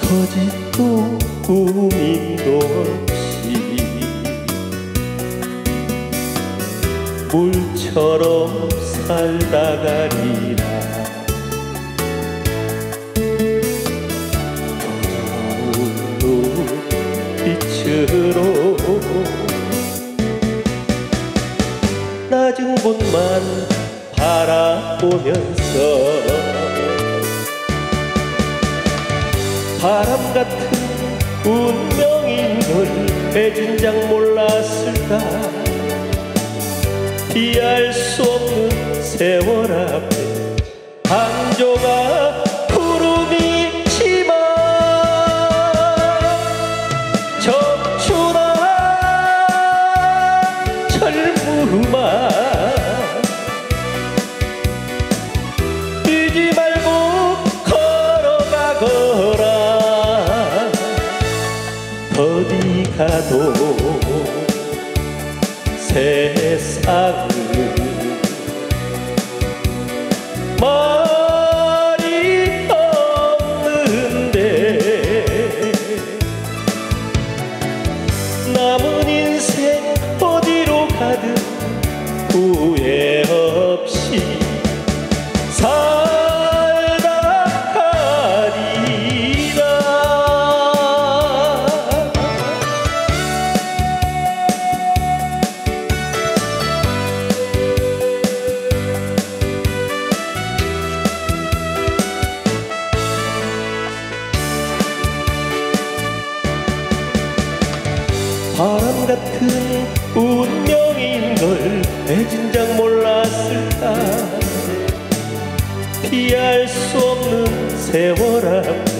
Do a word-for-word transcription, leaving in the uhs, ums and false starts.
거짓도 꾸밈도 없이 물처럼 살다가리라. 어두운 빛으로 낮은 곳만 바라보면서 바람 같은 운명인 걸 배진장 몰랐을까. 피할 수 없는 세월 앞에 한 조각 구름이지만 척추나 철무만 뛰지 말고 걸어가거라. 어디 가도 세상은 말이 없는데 남은 인생 어디로 가든 후회 없이 살다 가리라. 바람 같은 운명인 걸 배진장 몰랐을까. 피할 수 없는 세월 앞